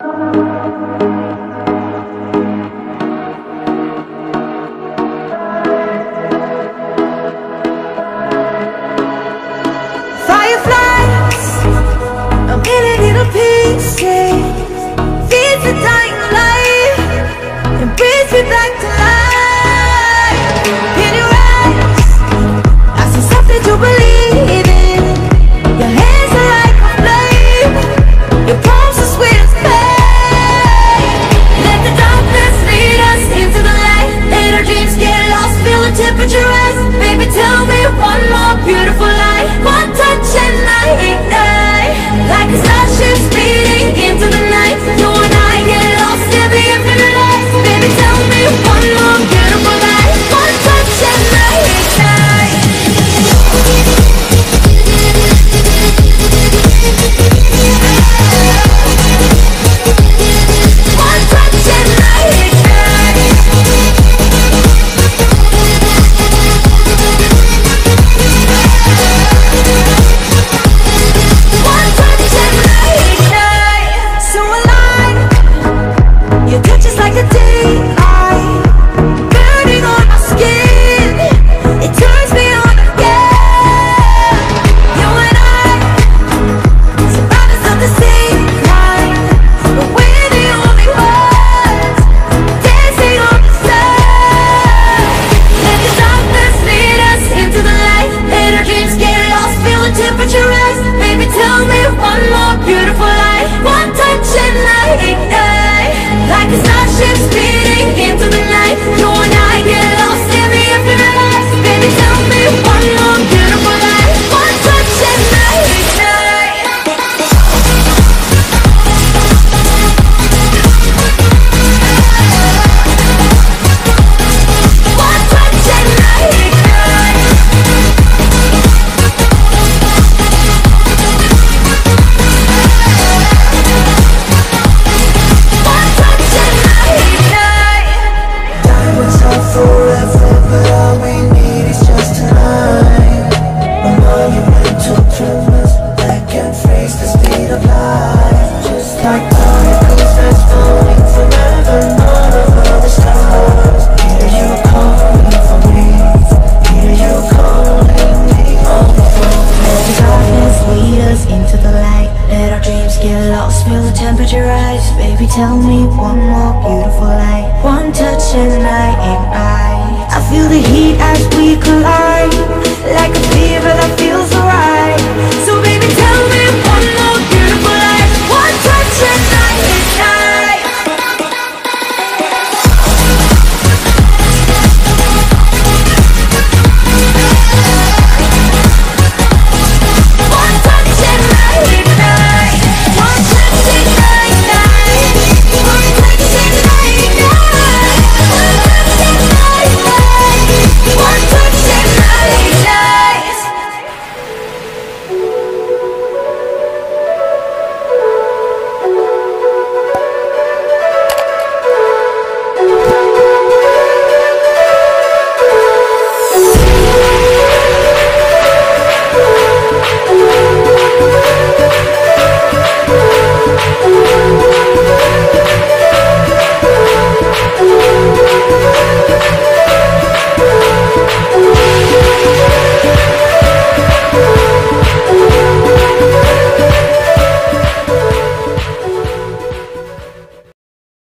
Fireflies, a million little pieces, feeds the dying light and brings me back to life. In your eyes, I see something to believe in. Your hands are like a flame, your palms are sweet as pain. Let the darkness lead us into the light. Let our dreams get lost, feel the temperature rise. Baby, tell me one more beautiful lie. One touch and I ignite, like a starship speeding into the night. You and I get lost in the infinite light. Baby, tell me one more beautiful lie. One touch and I ignite. One touch and I ignite. One touch and I ignite. So alive, your touch is like a daylight, burning on my skin. It turns me on again. You and I, survivors of the same kind, but we're the only ones dancing on the sun. Let the darkness lead us into the light. Let our dreams get lost, feel the temperature rise. Baby, tell me one more beautiful lie. One touch and I ignite, like a starship speeding into the night. You and I get lost in the infinite light. Baby, tell me one more beautiful lie. One touch and I ignite. One touch and I ignite. One touch and I ignite. Diamonds are forever, but all we need is just tonight. A monumental tremors that can freeze the speed of light. Just like particles that's falling forever, none of the stars. Hear you calling for me, hear you calling me on the phone. Let the darkness lead us into the light. Let our dreams get lost, feel the temperature rise. Baby, tell me one more beautiful lie. One touch and I ignite. I feel the heat as we collide, like a fever that feels alright.